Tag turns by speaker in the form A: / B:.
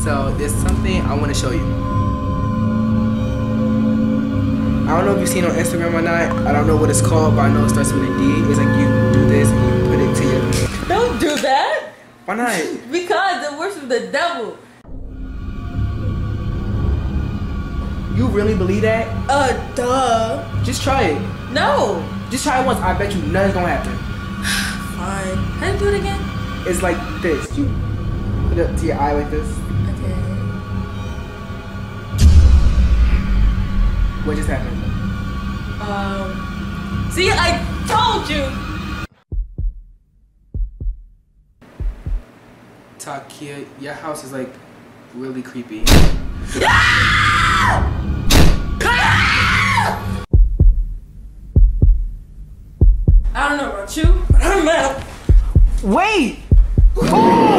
A: So there's something I want to show you. I don't know if you've seen it on Instagram or not. I don't know what it's called, but I know it starts with a D. It's like you do this and you put it to your...
B: Don't do that!
A: Why not?
B: Because it works with the devil.
A: You really believe that?
B: Duh.
A: Just try it.
B: No.
A: Just try it once. I bet you nothing's gonna happen.
B: Fine. How do you do it again?
A: It's like this. You put it up to your eye like this.
B: Okay.
A: What just happened?
B: See, I told you.
A: Takia, your house is like really creepy.
B: I don't know about you, but I'm out.
A: Wait!